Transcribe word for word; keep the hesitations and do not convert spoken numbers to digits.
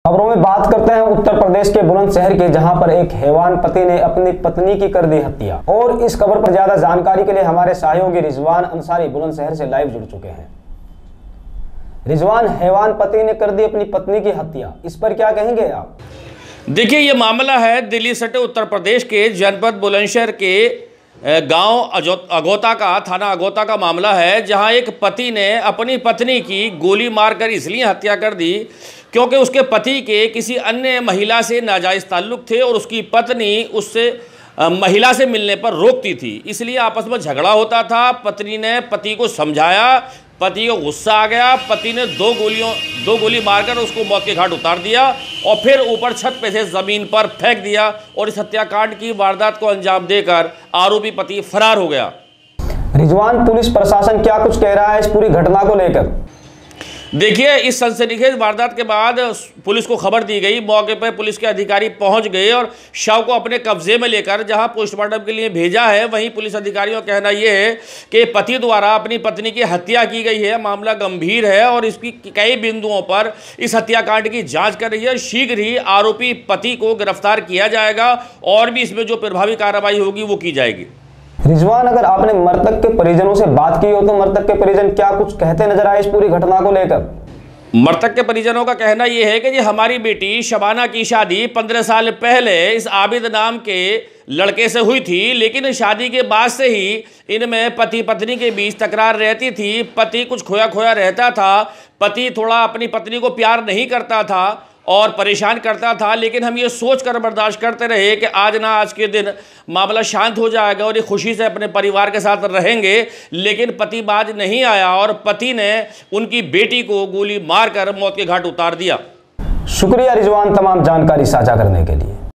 खबरों में बात करते हैं उत्तर प्रदेश के बुलंदशहर के, जहां पर एक हैवान पति ने अपनी पत्नी की कर दी हत्या। और इस खबर पर ज्यादा जानकारी के लिए हमारे सहयोगी रिजवान अंसारी बुलंदशहर से लाइव जुड़ चुके हैं। रिजवान, हैवान पति ने कर दी अपनी पत्नी की हत्या, इस पर क्या कहेंगे आप? देखिए, ये मामला है दिल्ली सटे उत्तर प्रदेश के जनपद बुलंदशहर के गांव अगोता का, थाना अगोता का मामला है, जहां एक पति ने अपनी पत्नी की गोली मारकर इसलिए हत्या कर दी क्योंकि उसके पति के किसी अन्य महिला से नाजायज़ ताल्लुक़ थे और उसकी पत्नी उससे महिला से मिलने पर रोकती थी, इसलिए आपस में झगड़ा होता था। पत्नी ने पति को समझाया, पति को गुस्सा आ गया, पति ने दो गोलियों दो गोली मारकर उसको मौत के घाट उतार दिया और फिर ऊपर छत पे से ज़मीन पर फेंक दिया और इस हत्याकांड की वारदात को अंजाम देकर आरोपी पति फरार हो गया। रिजवान, पुलिस प्रशासन क्या कुछ कह रहा है इस पूरी घटना को लेकर? देखिए, इस सनसनीखेज वारदात के बाद पुलिस को खबर दी गई, मौके पर पुलिस के अधिकारी पहुंच गए और शव को अपने कब्जे में लेकर जहां पोस्टमार्टम के लिए भेजा है, वहीं पुलिस अधिकारियों का कहना यह है कि पति द्वारा अपनी पत्नी की हत्या की गई है। मामला गंभीर है और इसकी कई बिंदुओं पर इस हत्याकांड की जांच कर रही है। शीघ्र ही आरोपी पति को गिरफ्तार किया जाएगा और भी इसमें जो प्रभावी कार्रवाई होगी वो की जाएगी। रिजवान, अगर आपने मृतक के परिजनों से बात की हो तो मृतक के परिजन क्या कुछ कहते नजर आए इस पूरी घटना को लेकर? मृतक के परिजनों का कहना यह है कि जी हमारी बेटी शबाना की शादी पंद्रह साल पहले इस आबिद नाम के लड़के से हुई थी, लेकिन शादी के बाद से ही इनमें पति पत्नी के बीच तकरार रहती थी। पति कुछ खोया खोया रहता था, पति थोड़ा अपनी पत्नी को प्यार नहीं करता था और परेशान करता था, लेकिन हम ये सोच कर बर्दाश्त करते रहे कि आज ना आज के दिन मामला शांत हो जाएगा और ये खुशी से अपने परिवार के साथ रहेंगे। लेकिन पति बाज नहीं आया और पति ने उनकी बेटी को गोली मारकर मौत के घाट उतार दिया। शुक्रिया रिजवान, तमाम जानकारी साझा करने के लिए।